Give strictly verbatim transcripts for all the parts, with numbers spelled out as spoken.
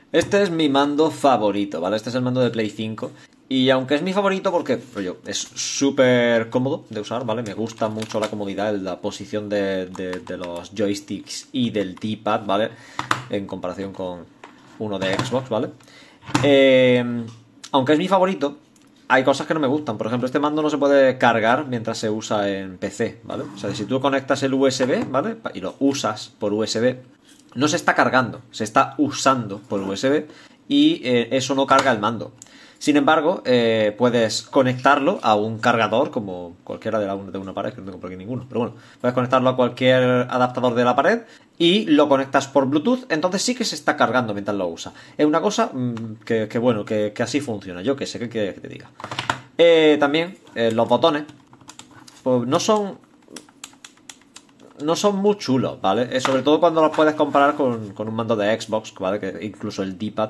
Este es mi mando favorito, ¿vale? Este es el mando de Play cinco. Y aunque es mi favorito porque, rollo, es súper cómodo de usar, ¿vale? Me gusta mucho la comodidad, la posición de, de, de los joysticks y del D-pad, ¿vale? En comparación con uno de Xbox, ¿vale? Eh, aunque es mi favorito, hay cosas que no me gustan. Por ejemplo, este mando no se puede cargar mientras se usa en P C, ¿vale? O sea, si tú conectas el U S B, ¿vale? Y lo usas por U S B, no se está cargando, se está usando por U S B y eh, eso no carga el mando. Sin embargo, eh, puedes conectarlo a un cargador como cualquiera de, la, de una pared, que no tengo por aquí ninguno, pero bueno, puedes conectarlo a cualquier adaptador de la pared y lo conectas por Bluetooth, entonces sí que se está cargando mientras lo usa. Es una cosa mmm, que, que, bueno, que, que así funciona, yo que sé, que quieres que te diga. Eh, también eh, los botones pues no son no son muy chulos, ¿vale? Eh, sobre todo cuando los puedes comparar con, con un mando de Xbox, ¿vale? Que incluso el D-pad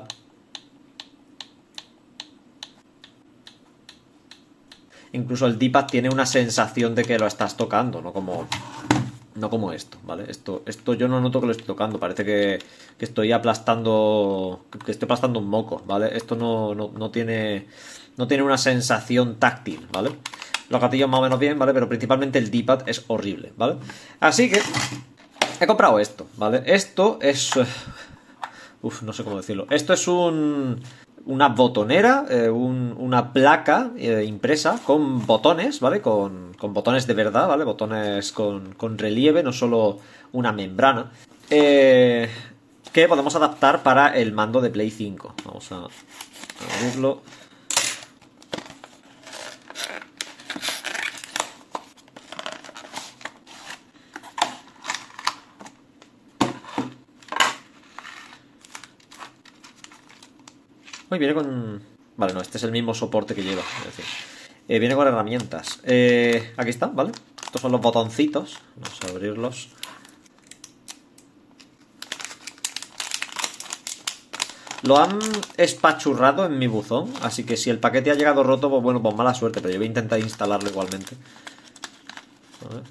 incluso el D-pad tiene una sensación de que lo estás tocando, no como no como esto, ¿vale? Esto, esto yo no noto que lo estoy tocando, parece que, que estoy aplastando que estoy aplastando un moco, ¿vale? Esto no, no, no tiene no tiene una sensación táctil, ¿vale? Los gatillos más o menos bien, ¿vale? Pero principalmente el D-pad es horrible, ¿vale? Así que he comprado esto, ¿vale? Esto es... Uf, no sé cómo decirlo. Esto es un... una botonera, eh, un, una placa eh, impresa con botones, ¿vale? Con, con botones de verdad, ¿vale? Botones con, con relieve, no solo una membrana. Eh, que podemos adaptar para el mando de Play cinco. Vamos a abrirlo. Hoy viene con... Vale, no, este es el mismo soporte que lleva, es decir, eh, viene con herramientas. Eh, aquí está, ¿vale? Estos son los botoncitos. Vamos a abrirlos. Lo han espachurrado en mi buzón, así que si el paquete ha llegado roto, pues bueno, pues mala suerte, pero yo voy a intentar instalarlo igualmente. A ver.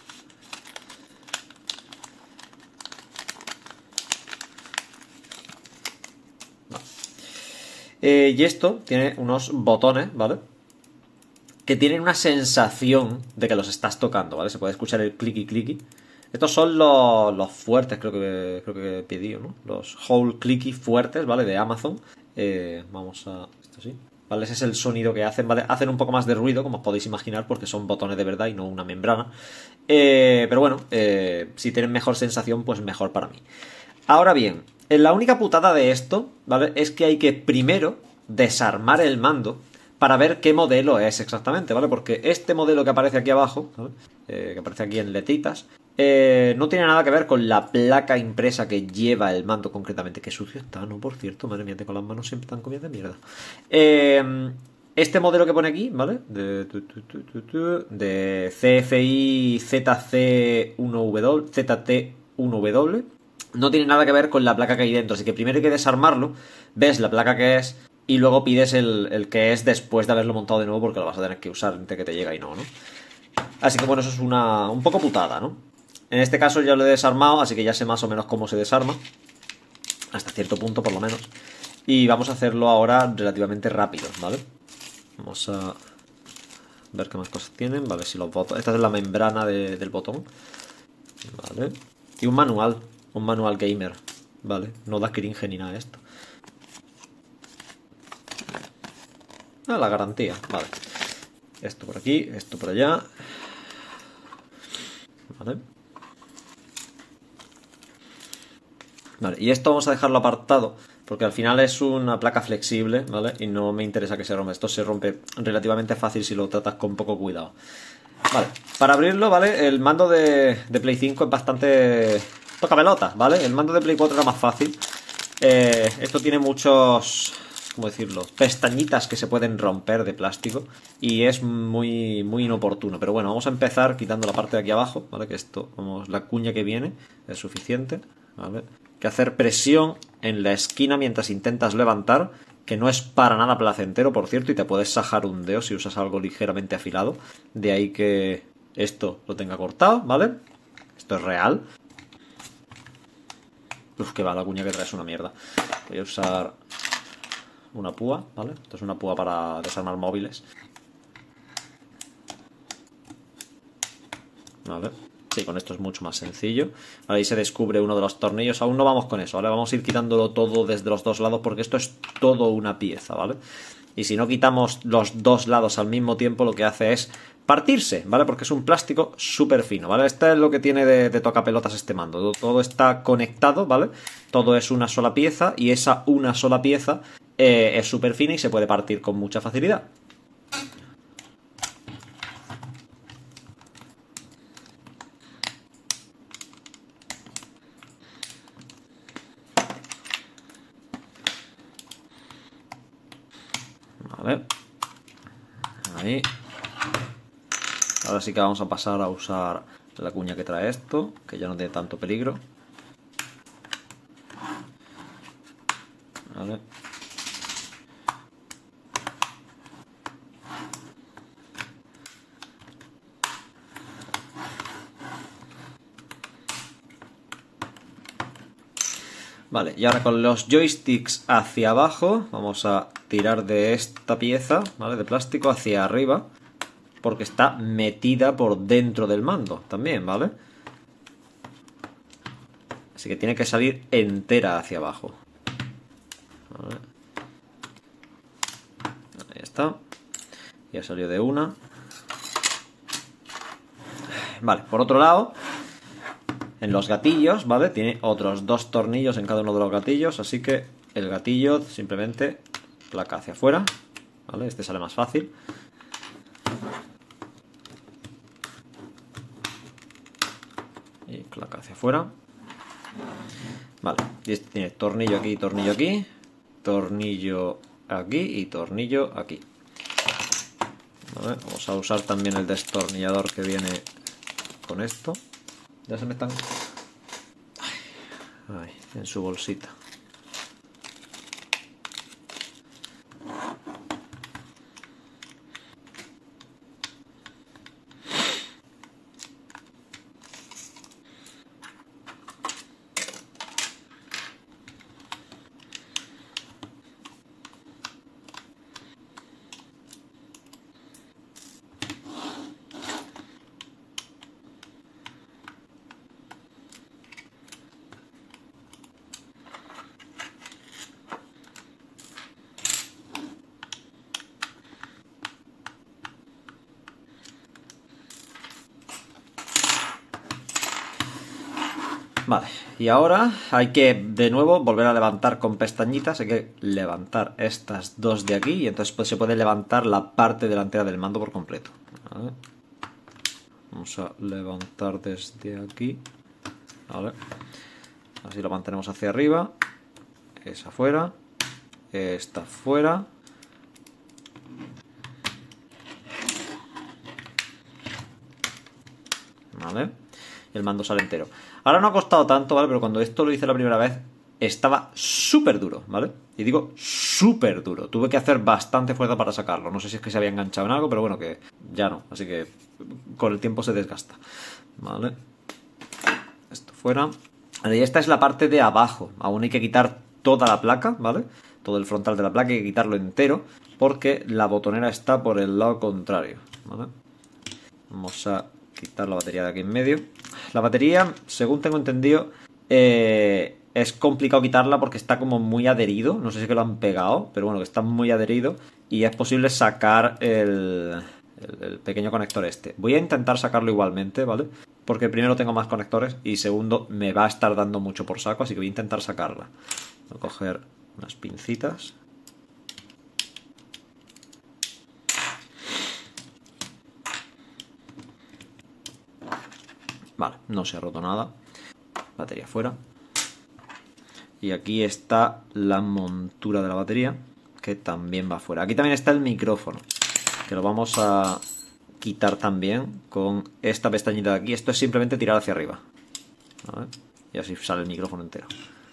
Eh, y esto tiene unos botones, ¿vale? Que tienen una sensación de que los estás tocando, ¿vale? Se puede escuchar el clicky clicky. Estos son los, los fuertes, creo que creo que he pedido, ¿no? Los whole clicky fuertes, ¿vale? De Amazon. Eh, vamos a... Esto sí. ¿Vale? Ese es el sonido que hacen, ¿vale? Hacen un poco más de ruido, como os podéis imaginar, porque son botones de verdad y no una membrana. Eh, pero bueno, eh, si tienen mejor sensación, pues mejor para mí. Ahora bien, la única putada de esto, ¿vale? Es que hay que primero desarmar el mando para ver qué modelo es exactamente, ¿vale? Porque este modelo que aparece aquí abajo, ¿vale? Eh, que aparece aquí en letritas, eh, no tiene nada que ver con la placa impresa que lleva el mando concretamente. Qué sucio está, ¿no? Por cierto, madre mía, con las manos siempre tan comidas de mierda. Eh, este modelo que pone aquí, ¿vale? De, de C F I Z C uno W, Z T uno W. No tiene nada que ver con la placa que hay dentro, así que primero hay que desarmarlo, ves la placa que es y luego pides el, el que es después de haberlo montado de nuevo porque lo vas a tener que usar entre que te llega y no, ¿no? Así que bueno, eso es una un poco putada, ¿no? En este caso ya lo he desarmado, así que ya sé más o menos cómo se desarma, hasta cierto punto por lo menos, y vamos a hacerlo ahora relativamente rápido, ¿vale? Vamos a ver qué más cosas tienen, vale, si los botones... Esta es la membrana de, del botón, vale, y un manual. Un manual gamer, ¿vale? No da cringe ni nada esto. Ah, la garantía, vale. Esto por aquí, esto por allá. Vale. Vale, y esto vamos a dejarlo apartado, porque al final es una placa flexible, ¿vale? Y no me interesa que se rompa. Esto se rompe relativamente fácil si lo tratas con poco cuidado. Vale, para abrirlo, ¿vale? El mando de, de Play cinco es bastante... toca pelotas, ¿vale? El mando de Play cuatro era más fácil. Eh, esto tiene muchos... ¿cómo decirlo? Pestañitas que se pueden romper de plástico. Y es muy, muy inoportuno. Pero bueno, vamos a empezar quitando la parte de aquí abajo, ¿vale? Que esto, vamos, la cuña que viene es suficiente, ¿vale? Que hacer presión en la esquina mientras intentas levantar, que no es para nada placentero, por cierto, y te puedes sajar un dedo si usas algo ligeramente afilado. De ahí que esto lo tenga cortado, ¿vale? Esto es real. Uf, que va, la cuña que trae es una mierda. Voy a usar una púa, ¿vale? Esto es una púa para desarmar móviles. Vale. Sí, con esto es mucho más sencillo. Ahí se descubre uno de los tornillos. Aún no vamos con eso, ¿vale? Vamos a ir quitándolo todo desde los dos lados porque esto es todo una pieza, ¿vale? Y si no quitamos los dos lados al mismo tiempo, lo que hace es partirse, ¿vale? Porque es un plástico súper fino, ¿vale? Esto es lo que tiene de, de tocapelotas este mando. Todo está conectado, ¿vale? Todo es una sola pieza y esa una sola pieza eh, es súper fina y se puede partir con mucha facilidad. Vale. Ahí. Ahora sí que vamos a pasar a usar la cuña que trae esto, que ya no tiene tanto peligro. Vale. Vale, y ahora con los joysticks hacia abajo vamos a tirar de esta pieza, ¿vale? De plástico hacia arriba, porque está metida por dentro del mando también, ¿vale? Así que tiene que salir entera hacia abajo. Vale. Ahí está. Ya salió de una. Vale, por otro lado, en los gatillos, ¿vale? Tiene otros dos tornillos en cada uno de los gatillos, así que el gatillo simplemente placa hacia afuera, ¿vale? Este sale más fácil. Y placa hacia afuera. Vale, y este tiene tornillo aquí, tornillo aquí, tornillo aquí y tornillo aquí. Vale, vamos a usar también el destornillador que viene con esto. Ya se me están... Ay, en su bolsita. Vale, y ahora hay que de nuevo volver a levantar con pestañitas. Hay que levantar estas dos de aquí y entonces pues se puede levantar la parte delantera del mando por completo. Vale. Vamos a levantar desde aquí. Vale. Así lo mantenemos hacia arriba. Es afuera. Esta afuera. Vale. Y el mando sale entero. Ahora no ha costado tanto, ¿vale? Pero cuando esto lo hice la primera vez estaba súper duro, ¿vale? Y digo súper duro. Tuve que hacer bastante fuerza para sacarlo. No sé si es que se había enganchado en algo, pero bueno, que ya no. Así que con el tiempo se desgasta. ¿Vale? Esto fuera. Y esta es la parte de abajo. Aún hay que quitar toda la placa, ¿vale? Todo el frontal de la placa hay que quitarlo entero porque la botonera está por el lado contrario, ¿vale? Vamos a quitar la batería de aquí en medio. La batería, según tengo entendido, eh, es complicado quitarla porque está como muy adherido. No sé si es que lo han pegado, pero bueno, que está muy adherido. Y es posible sacar el, el, el pequeño conector este. Voy a intentar sacarlo igualmente, ¿vale? Porque primero tengo más conectores y segundo me va a estar dando mucho por saco, así que voy a intentar sacarla. Voy a coger unas pincitas. Vale, no se ha roto nada. Batería fuera. Y aquí está la montura de la batería, que también va fuera. Aquí también está el micrófono, que lo vamos a quitar también con esta pestañita de aquí. Esto es simplemente tirar hacia arriba. ¿Vale? Y así sale el micrófono entero.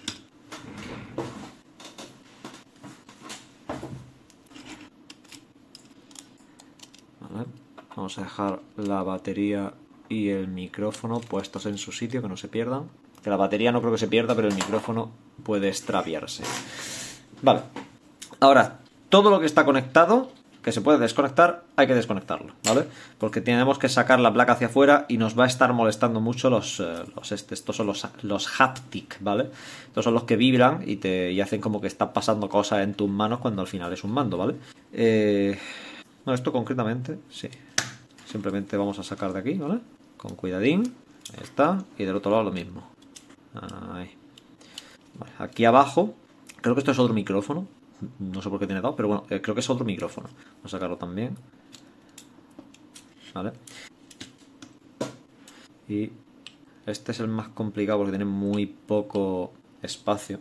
¿Vale? Vamos a dejar la batería y el micrófono puestos en su sitio, que no se pierdan. Que la batería no creo que se pierda, pero el micrófono puede extraviarse. Vale. Ahora, todo lo que está conectado, que se puede desconectar, hay que desconectarlo, ¿vale? Porque tenemos que sacar la placa hacia afuera y nos va a estar molestando mucho los, eh, los este, estos son los, los haptic, ¿vale? Estos son los que vibran y te y hacen como que está pasando cosas en tus manos cuando al final es un mando, ¿vale? Eh, no, esto concretamente, sí. Simplemente vamos a sacar de aquí, ¿vale? Con cuidadín, ahí está, y del otro lado lo mismo. Ahí. Vale, aquí abajo, creo que esto es otro micrófono. No sé por qué tiene dos, pero bueno, eh, creo que es otro micrófono. Vamos a sacarlo también. Vale. Y este es el más complicado porque tiene muy poco espacio.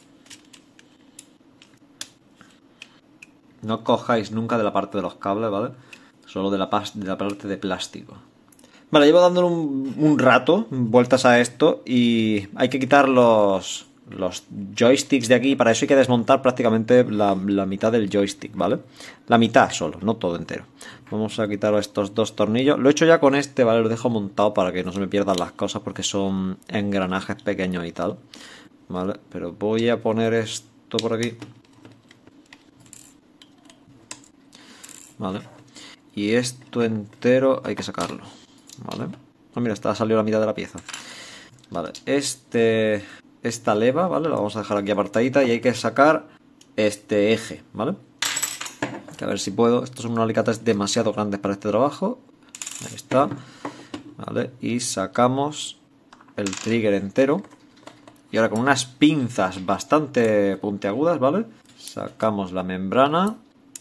No cojáis nunca de la parte de los cables, ¿vale? Solo de la, de la parte de plástico. Vale, llevo dándole un, un rato, vueltas a esto, y hay que quitar los... los joysticks de aquí. Para eso hay que desmontar prácticamente la, la mitad del joystick, ¿vale? La mitad solo, no todo entero. Vamos a quitar estos dos tornillos. Lo he hecho ya con este, ¿vale? Lo dejo montado para que no se me pierdan las cosas porque son engranajes pequeños y tal, ¿vale? Pero voy a poner esto por aquí, ¿vale? Y esto entero hay que sacarlo, ¿vale? Oh, mira, está salió la mitad de la pieza. Vale, este... esta leva, ¿vale? La vamos a dejar aquí apartadita y hay que sacar este eje, ¿vale? Que a ver si puedo. Estos son unos alicates demasiado grandes para este trabajo. Ahí está. ¿Vale? Y sacamos el trigger entero. Y ahora con unas pinzas bastante puntiagudas, ¿vale? Sacamos la membrana.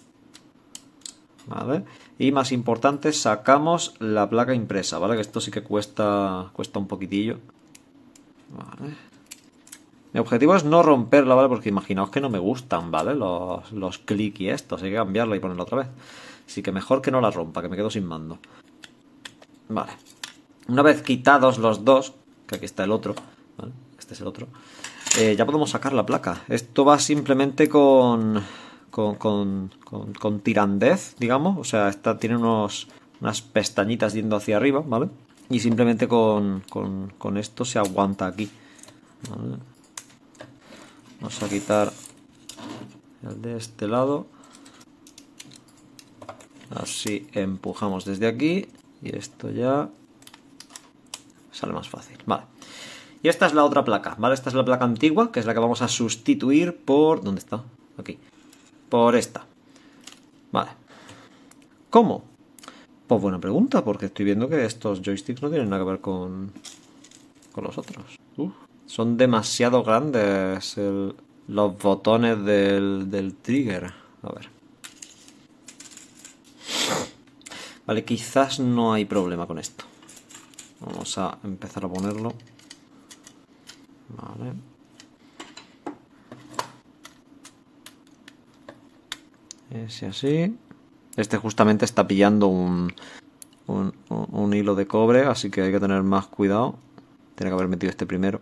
¿Vale? Y más importante, sacamos la placa impresa, ¿vale? Que esto sí que cuesta, cuesta un poquitillo. Vale. Mi objetivo es no romperla, ¿vale? Porque imaginaos que no me gustan, ¿vale? Los, los click y estos. Hay que cambiarla y ponerla otra vez. Así que mejor que no la rompa, que me quedo sin mando. Vale. Una vez quitados los dos, que aquí está el otro, ¿vale? Este es el otro. Eh, ya podemos sacar la placa. Esto va simplemente con... Con, con, con, con tirandez, digamos. O sea, esta tiene unos, unas pestañitas yendo hacia arriba, ¿vale? Y simplemente con, con, con esto se aguanta aquí, ¿vale? Vamos a quitar el de este lado. Así empujamos desde aquí. Y esto ya sale más fácil. Vale. Y esta es la otra placa, ¿vale? Esta es la placa antigua, que es la que vamos a sustituir por... ¿Dónde está? Aquí. Por esta. Vale. ¿Cómo? Pues buena pregunta, porque estoy viendo que estos joysticks no tienen nada que ver con, con los otros. Uf. Son demasiado grandes el, los botones del, del trigger. A ver. Vale, quizás no hay problema con esto. Vamos a empezar a ponerlo. Vale. Ese así. Este justamente está pillando un, un, un, un hilo de cobre, así que hay que tener más cuidado. Tiene que haber metido este primero.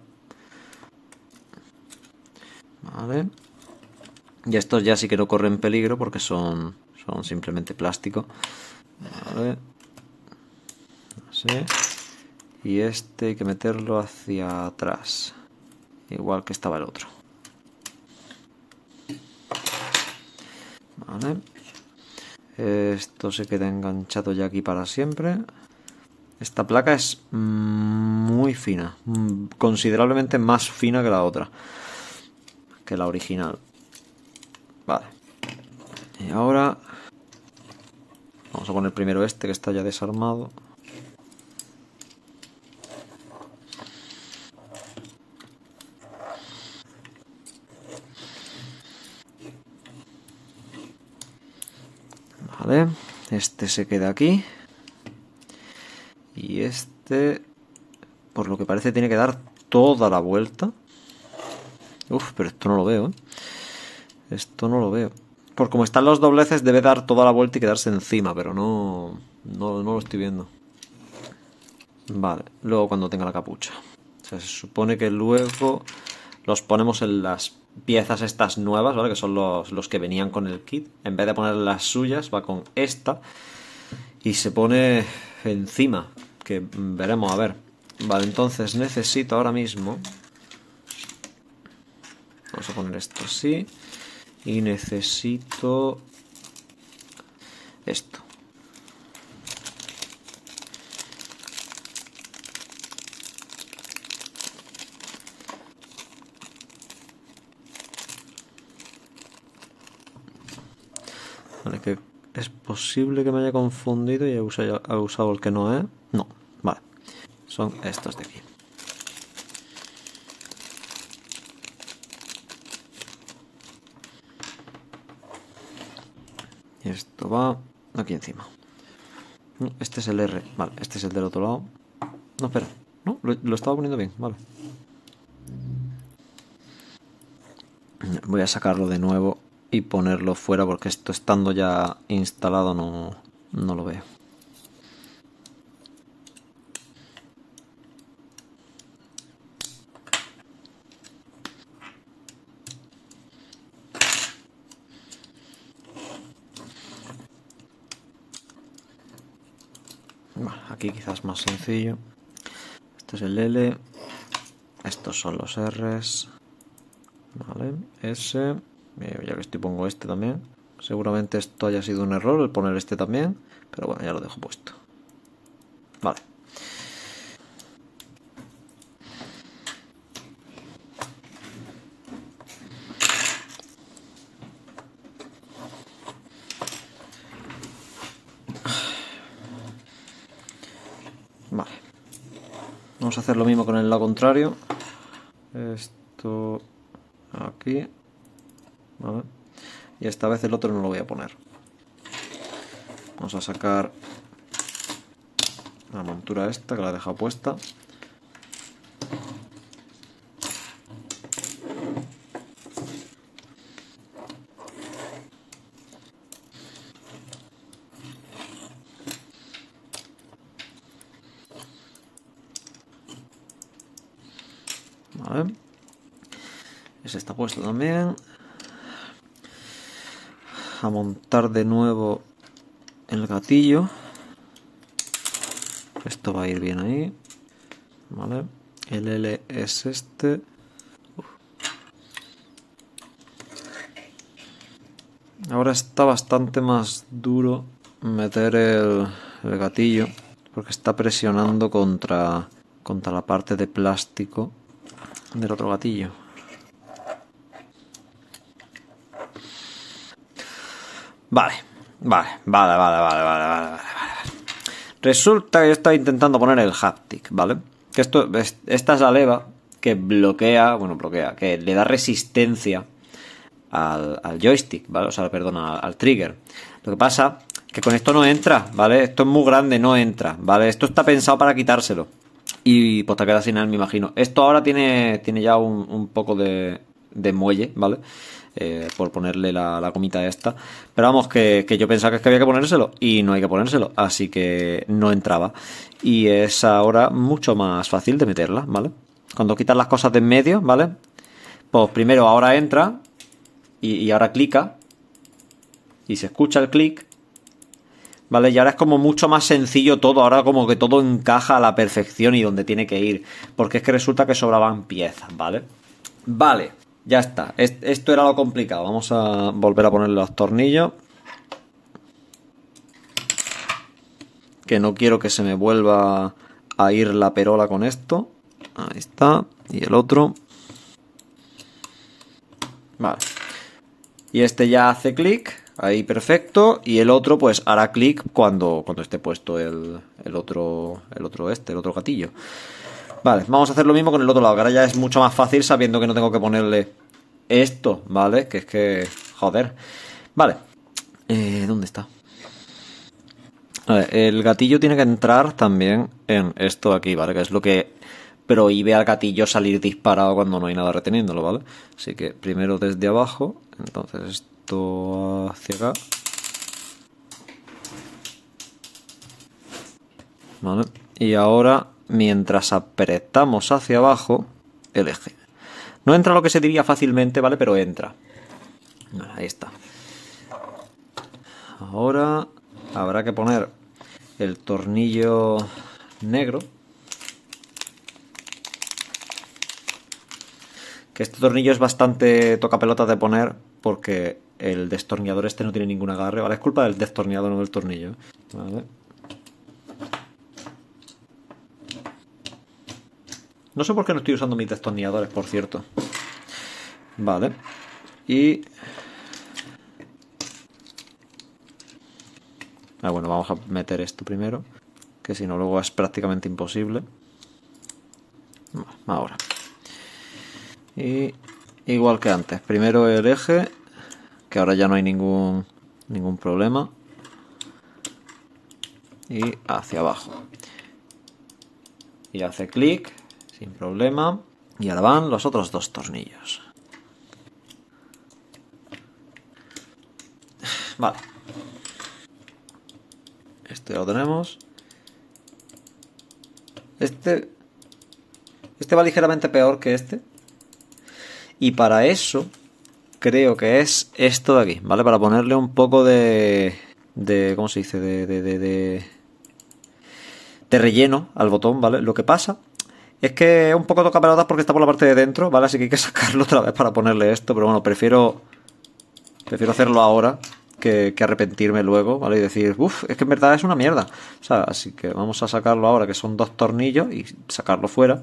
Vale. Y estos ya sí que no corren peligro porque son, son simplemente plástico. Vale. Así. Y este hay que meterlo hacia atrás. Igual que estaba el otro. Vale. Esto se queda enganchado ya aquí para siempre. Esta placa es muy fina. Considerablemente más fina que la otra. Que la original. Vale. Y ahora vamos a poner primero este que está ya desarmado. Vale, este se queda aquí. Y este, por lo que parece, tiene que dar toda la vuelta. Uf, pero esto no lo veo, ¿eh? Esto no lo veo. Por como están los dobleces, debe dar toda la vuelta y quedarse encima, pero no, no, no lo estoy viendo. Vale, luego cuando tenga la capucha. O sea, se supone que luego los ponemos en las piezas estas nuevas, ¿vale? Que son los, los que venían con el kit. En vez de poner las suyas, va con esta. Y se pone encima. Que veremos, a ver. Vale, entonces necesito ahora mismo... Vamos a poner esto así. Y necesito... esto. Vale, que es posible que me haya confundido y he usado, he usado el que no es. No, vale. Son estos de aquí. Y esto va aquí encima. Este es el R. Vale, este es el del otro lado. No, espera. No, lo, lo estaba poniendo bien. Vale. Voy a sacarlo de nuevo y ponerlo fuera porque esto estando ya instalado no, no lo veo. Bueno, aquí quizás más sencillo. Este es el L. Estos son los R's. Vale, S. Ya que estoy pongo este también. Seguramente esto haya sido un error el poner este también. Pero bueno, ya lo dejo puesto. Vale. Vale. Vamos a hacer lo mismo con el lado contrario. Esto aquí. Vale. Y esta vez el otro no lo voy a poner. Vamos a sacar la montura esta que la he dejado puesta. Vale. Ese está puesto también. A montar de nuevo el gatillo. Esto va a ir bien ahí. Vale. El L es este. Uf. Ahora está bastante más duro meter el, el gatillo porque está presionando contra, contra la parte de plástico del otro gatillo. Vale, vale, vale, vale, vale, vale, vale, vale. Resulta que yo estaba intentando poner el haptic, ¿vale? Que esto, esta es la leva que bloquea, bueno, bloquea, que le da resistencia al, al joystick, ¿vale? O sea, perdón, al, al trigger. Lo que pasa que con esto no entra, ¿vale? Esto es muy grande, no entra, ¿vale? Esto está pensado para quitárselo. Y pues te quedas sin él, me imagino. Esto ahora tiene, tiene ya un, un poco de, de muelle, ¿vale? Eh, por ponerle la, la gomita esta. Pero vamos, que, que yo pensaba que, es que había que ponérselo y no hay que ponérselo. Así que no entraba. Y es ahora mucho más fácil de meterla, ¿vale? Cuando quitas las cosas de en medio, ¿vale? Pues primero ahora entra y, y ahora clica. Y se escucha el clic. ¿Vale? Y ahora es como mucho más sencillo todo. Ahora como que todo encaja a la perfección y donde tiene que ir. Porque es que resulta que sobraban piezas, ¿vale? Vale, ya está. Esto era lo complicado. Vamos a volver a ponerle los tornillos. Que no quiero que se me vuelva a ir la perola con esto. Ahí está. Y el otro. Vale. Y este ya hace clic. Ahí perfecto, y el otro pues hará clic cuando, cuando esté puesto el, el otro el otro este, el otro gatillo. Vale, vamos a hacer lo mismo con el otro lado, que ahora ya es mucho más fácil sabiendo que no tengo que ponerle esto, ¿vale? Que es que, joder. Vale, eh, ¿dónde está? Vale, el gatillo tiene que entrar también en esto de aquí, ¿vale? Que es lo que prohíbe al gatillo salir disparado cuando no hay nada reteniéndolo, ¿vale? Así que primero desde abajo, entonces esto hacia acá, ¿vale? Y ahora mientras apretamos hacia abajo el eje, no entra lo que se diría fácilmente, ¿vale? Pero entra. Ahí está. Ahora habrá que poner el tornillo negro, Que este tornillo es bastante tocapelotas de poner porque el destornillador este no tiene ningún agarre, ¿vale? Es culpa del destornillador, no del tornillo. Vale. No sé por qué no estoy usando mis destornilladores, por cierto. Vale. Y... Ah, bueno, vamos a meter esto primero, que si no luego es prácticamente imposible. Ahora. Y igual que antes, primero el eje, que ahora ya no hay ningún, ningún problema. Y hacia abajo. Y hace clic, sin problema. Y ahora van los otros dos tornillos. Vale. Este ya lo tenemos. Este... Este va ligeramente peor que este. Y para eso creo que es esto de aquí, ¿vale? Para ponerle un poco de... de ¿cómo se dice? De, de, de, de, de relleno al botón, ¿vale? Lo que pasa es que es un poco tocapelotas porque está por la parte de dentro, ¿vale? Así que hay que sacarlo otra vez para ponerle esto. Pero bueno, prefiero... Prefiero hacerlo ahora que, que arrepentirme luego, ¿vale? Y decir, uff, es que en verdad es una mierda. O sea, así que vamos a sacarlo ahora, que son dos tornillos, y sacarlo fuera.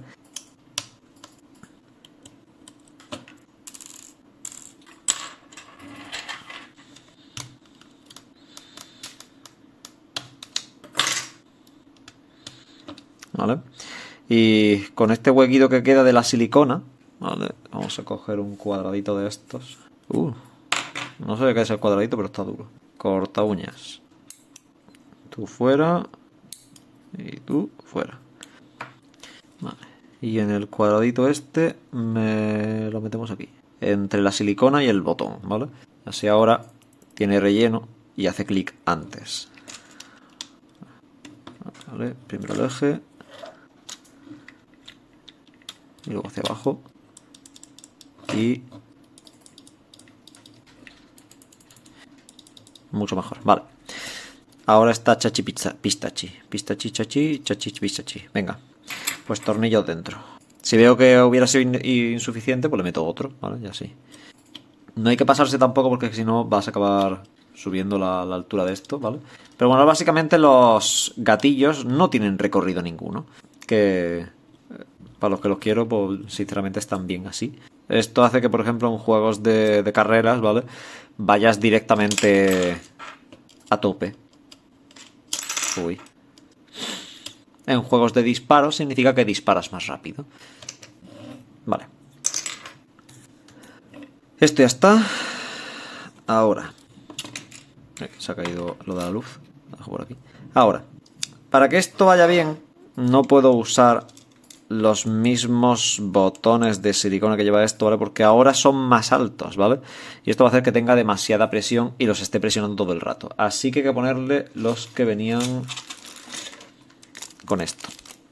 ¿Vale? Y con este huequito que queda de la silicona, ¿vale? Vamos a coger un cuadradito de estos. Uh, no sé qué es el cuadradito, pero está duro. Corta uñas. Tú fuera. Y tú fuera. Vale. Y en el cuadradito este me lo metemos aquí. Entre la silicona y el botón, ¿vale? Así ahora tiene relleno y hace clic antes. Vale, primero el eje. Y luego hacia abajo. Y... mucho mejor, vale. Ahora está chachi pizza, pistachi. Pistachi, chachi, chachi, pistachi. Venga, pues tornillos dentro. Si veo que hubiera sido in insuficiente, pues le meto otro, ¿vale? Ya sí. No hay que pasarse tampoco porque si no vas a acabar subiendo la, la altura de esto, ¿vale? Pero bueno, básicamente los gatillos no tienen recorrido ninguno. Que... para los que los quiero, pues sinceramente están bien así. Esto hace que, por ejemplo, en juegos de, de carreras, ¿vale? Vayas directamente a tope. Uy. En juegos de disparo significa que disparas más rápido. Vale. Esto ya está. Ahora. Se ha caído lo de la luz. Lo dejo por aquí. Ahora. Para que esto vaya bien, no puedo usar los mismos botones de silicona que lleva esto, ¿vale? Porque ahora son más altos, ¿vale? Y esto va a hacer que tenga demasiada presión y los esté presionando todo el rato. Así que hay que ponerle los que venían con esto.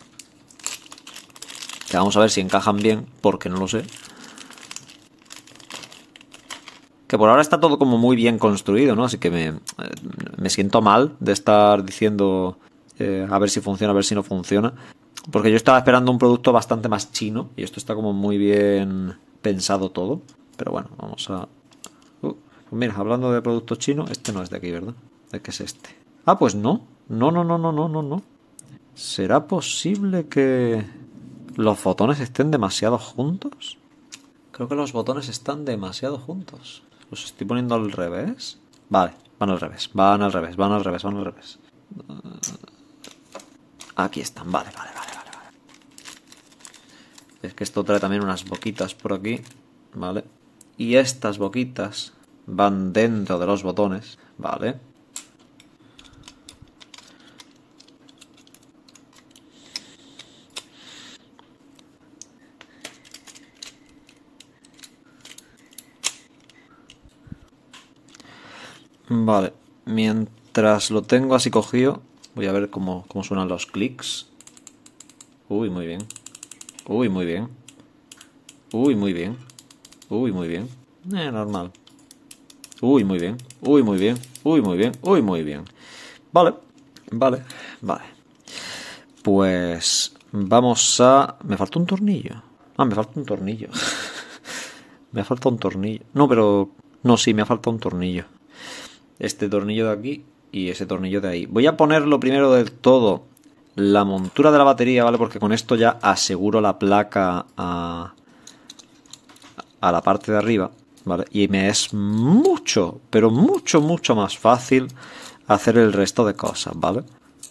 Que vamos a ver si encajan bien, porque no lo sé. Que por ahora está todo como muy bien construido, ¿no? Así que me, me siento mal de estar diciendo eh, a ver si funciona, a ver si no funciona. Porque yo estaba esperando un producto bastante más chino y esto está como muy bien pensado todo. Pero bueno, vamos a... Uh, pues mira, hablando de productos chinos, este no es de aquí, ¿verdad? ¿De qué es este? Ah, pues no. No, no, no, no, no, no, no. ¿Será posible que los botones estén demasiado juntos? Creo que los botones están demasiado juntos. ¿Los estoy poniendo al revés? Vale, van al revés, van al revés, van al revés, van al revés. Aquí están, vale, vale, vale. Es que esto trae también unas boquitas por aquí, ¿vale? Y estas boquitas van dentro de los botones, ¿vale? Vale, mientras lo tengo así cogido, voy a ver cómo, cómo suenan los clics. Uy, muy bien. Uy, muy bien. Uy, muy bien. Uy, muy bien. Eh, normal. Uy, muy bien. Uy, muy bien. Uy, muy bien. Uy, muy bien. Vale. Vale. Vale. Pues vamos a... ¿Me falta un tornillo? Ah, me falta un tornillo. Me ha faltado un tornillo. No, pero... No, sí, me ha faltado un tornillo. Este tornillo de aquí y ese tornillo de ahí. Voy a ponerlo primero del todo la montura de la batería, ¿vale? Porque con esto ya aseguro la placa a, a la parte de arriba, ¿vale? Y me es mucho, pero mucho, mucho más fácil hacer el resto de cosas, ¿vale?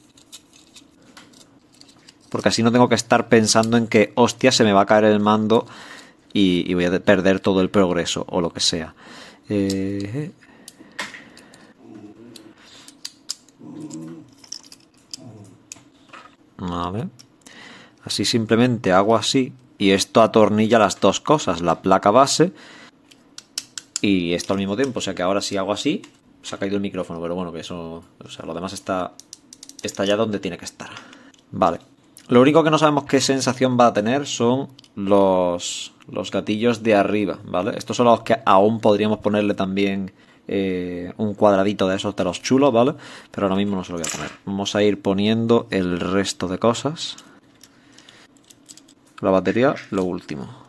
Porque así no tengo que estar pensando en que, hostia, se me va a caer el mando y, y voy a perder todo el progreso o lo que sea. Eh... Vale. Así simplemente hago así y esto atornilla las dos cosas, la placa base y esto al mismo tiempo. O sea que ahora si hago así, se ha caído el micrófono, pero bueno, que eso, o sea, lo demás está, está ya donde tiene que estar. Vale. Lo único que no sabemos qué sensación va a tener son los, los gatillos de arriba, ¿vale? Estos son los que aún podríamos ponerle también eh, un cuadradito de esos de los chulos, ¿vale? Pero ahora mismo no se lo voy a poner. Vamos a ir poniendo el resto de cosas. La batería, lo último.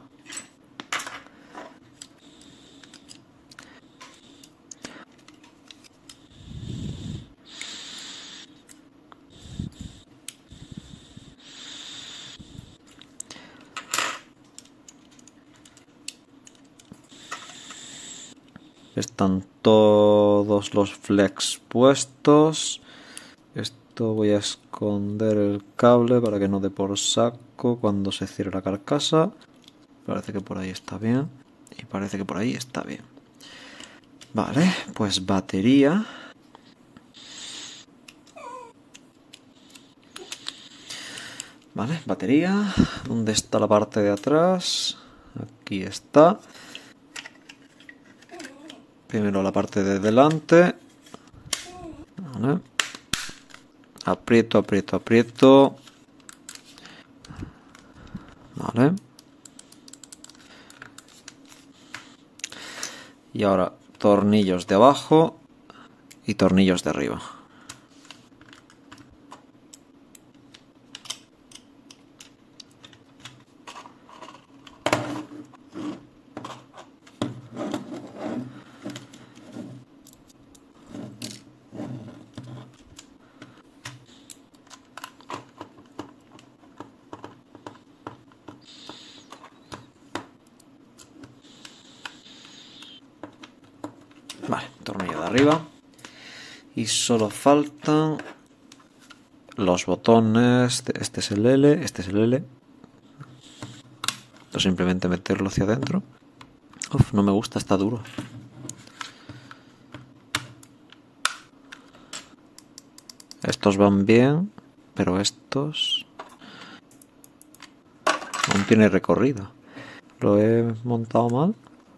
Están todos los flex puestos. Esto voy a esconder el cable para que no dé por saco cuando se cierre la carcasa. Parece que por ahí está bien. Y parece que por ahí está bien. Vale, pues batería. Vale, batería. ¿Dónde está la parte de atrás? Aquí está. Primero la parte de delante. Vale. Aprieto, aprieto, aprieto. Vale. Y ahora tornillos de abajo y tornillos de arriba. Vale, tornillo de arriba. Y solo faltan los botones. Este es el L, este es el L. Esto simplemente meterlo hacia adentro. Uf, no me gusta, está duro. Estos van bien, pero estos aún tiene recorrido. ¿Lo he montado mal?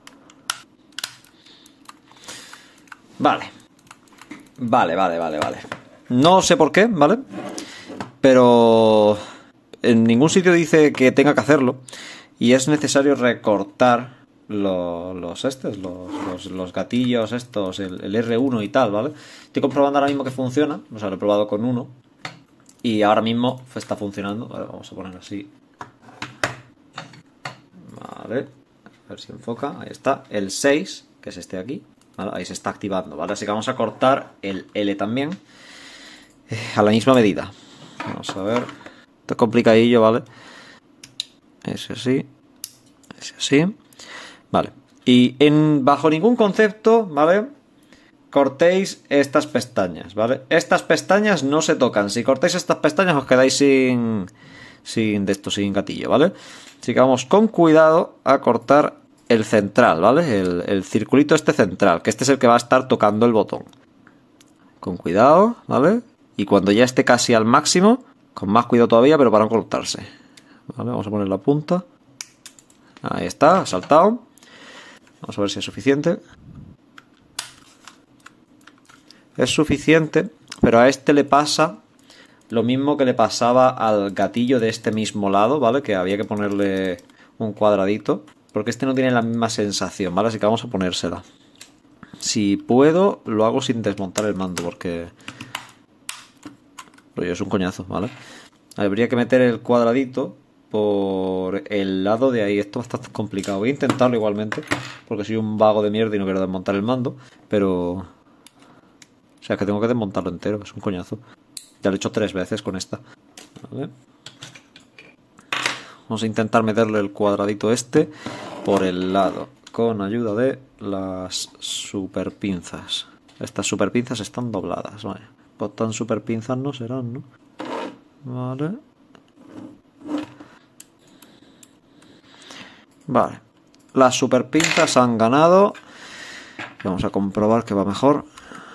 Vale. Vale, vale, vale, vale. No sé por qué, ¿vale? Pero en ningún sitio dice que tenga que hacerlo. Y es necesario recortar los, los estos, los, los, los gatillos estos, el, el erre uno y tal, ¿vale? Estoy comprobando ahora mismo que funciona. O sea, lo he probado con uno. Y ahora mismo está funcionando. Vale, vamos a ponerlo así. Vale. A ver si enfoca. Ahí está. El seis, que es este de aquí. ¿Vale? Ahí se está activando, ¿vale? Así que vamos a cortar el L también eh, a la misma medida. Vamos a ver. Esto es complicadillo, ¿vale? Ese así. Ese así. Vale. Y en bajo ningún concepto, ¿vale? Cortéis estas pestañas, ¿vale? Estas pestañas no se tocan. Si cortáis estas pestañas os quedáis sin... Sin de esto, sin gatillo, ¿vale? Así que vamos con cuidado a cortar el central, ¿vale? El, el circulito este central, que este es el que va a estar tocando el botón. Con cuidado, ¿vale? Y cuando ya esté casi al máximo, con más cuidado todavía, pero para no cortarse. ¿Vale? Vamos a poner la punta. Ahí está, ha saltado. Vamos a ver si es suficiente. Es suficiente, pero a este le pasa lo mismo que le pasaba al gatillo de este mismo lado, ¿vale? Que había que ponerle un cuadradito. Porque este no tiene la misma sensación, ¿vale? Así que vamos a ponérsela. Si puedo, lo hago sin desmontar el mando, porque... Pero es un coñazo, ¿vale? Habría que meter el cuadradito por el lado de ahí. Esto es bastante complicado. Voy a intentarlo igualmente, porque soy un vago de mierda y no quiero desmontar el mando. Pero... o sea, que tengo que desmontarlo entero. Es un coñazo. Ya lo he hecho tres veces con esta. Vale. Vamos a intentar meterle el cuadradito este por el lado, con ayuda de las super pinzas. Estas super pinzas están dobladas, vale. Pues tan super pinzas no serán, ¿no? Vale. Vale. Las super pinzas han ganado. Vamos a comprobar que va mejor.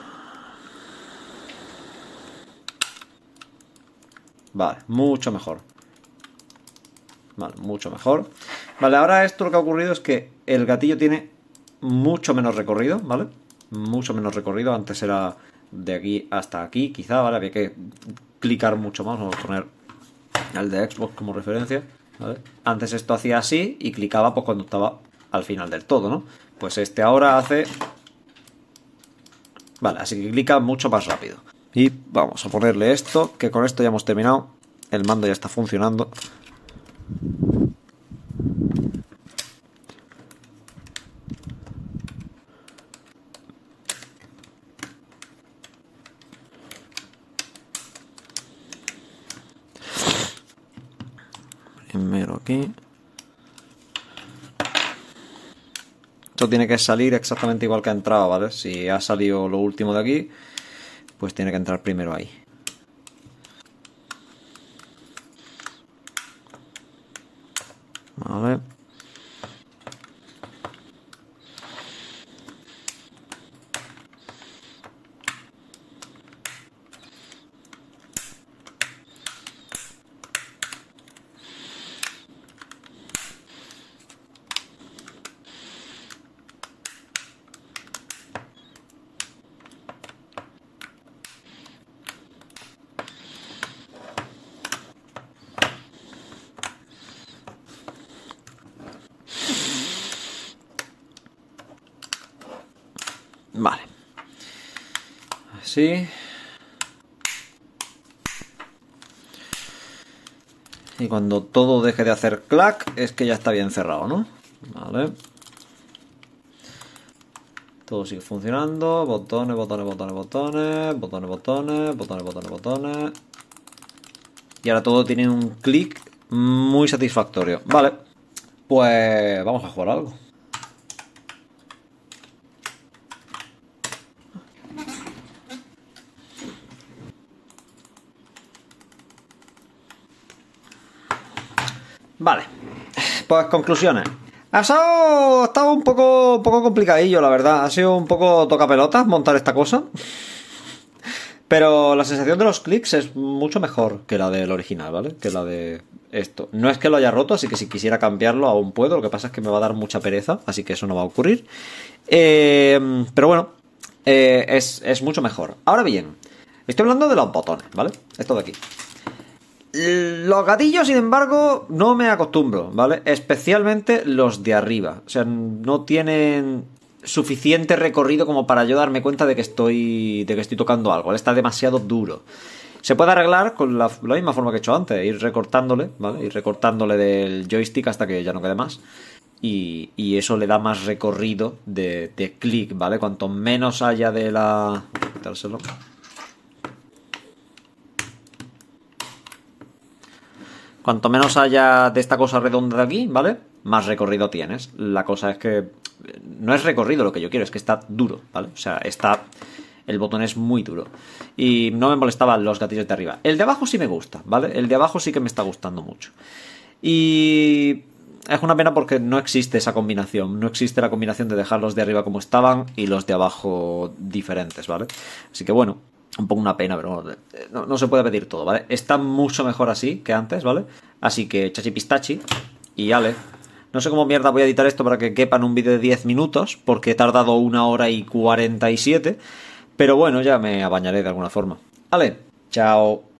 Vale, mucho mejor. Vale, mucho mejor. Vale, ahora esto lo que ha ocurrido es que el gatillo tiene mucho menos recorrido, ¿vale? Mucho menos recorrido. Antes era de aquí hasta aquí, quizá, ¿vale? Había que clicar mucho más. Vamos a poner el de Xbox como referencia, ¿vale? Antes esto hacía así y clicaba pues cuando estaba al final del todo, ¿no? Pues este ahora hace... vale, así que clica mucho más rápido. Y vamos a ponerle esto, que con esto ya hemos terminado. El mando ya está funcionando. Primero aquí. Esto tiene que salir exactamente igual que ha entrado, ¿vale? Si ha salido lo último de aquí, pues tiene que entrar primero ahí. Vale. Vale. Así. Y cuando todo deje de hacer clac, es que ya está bien cerrado, ¿no? Vale. Todo sigue funcionando. Botones, botones, botones, botones. Botones, botones, botones, botones, botones. Y ahora todo tiene un clic muy satisfactorio. Vale. Pues vamos a jugar algo. Vale, pues conclusiones. Ha estado, ha estado un poco, un poco complicadillo, la verdad. Ha sido un poco tocapelotas montar esta cosa. Pero la sensación de los clics es mucho mejor que la del original, ¿vale? Que la de esto. No es que lo haya roto, así que si quisiera cambiarlo aún puedo. Lo que pasa es que me va a dar mucha pereza, así que eso no va a ocurrir. Eh, pero bueno, eh, es, es mucho mejor. Ahora bien, estoy hablando de los botones, ¿vale? Esto de aquí. Los gatillos, sin embargo, no me acostumbro, ¿vale? Especialmente los de arriba. O sea, no tienen suficiente recorrido como para yo darme cuenta de que estoy de que estoy tocando algo, ¿vale? Está demasiado duro. Se puede arreglar con la, la misma forma que he hecho antes, ir recortándole, ¿vale? Ir recortándole del joystick hasta que ya no quede más. Y, y eso le da más recorrido de, de clic, ¿vale? Cuanto menos haya de la... Voy a quitárselo. Cuanto menos haya de esta cosa redonda de aquí, ¿vale? Más recorrido tienes. La cosa es que no es recorrido lo que yo quiero, es que está duro, ¿vale? O sea, está... el botón es muy duro. Y no me molestaban los gatillos de arriba. El de abajo sí me gusta, ¿vale? El de abajo sí que me está gustando mucho. Y... es una pena porque no existe esa combinación. No existe la combinación de dejar los de arriba como estaban y los de abajo diferentes, ¿vale? Así que bueno... un poco una pena, pero no, no se puede pedir todo, ¿vale? Está mucho mejor así que antes, ¿vale? Así que chachi pistachi y ale. No sé cómo mierda voy a editar esto para que quepa en un vídeo de diez minutos, porque he tardado una hora y cuarenta y siete. Pero bueno, ya me apañaré de alguna forma. Ale, chao.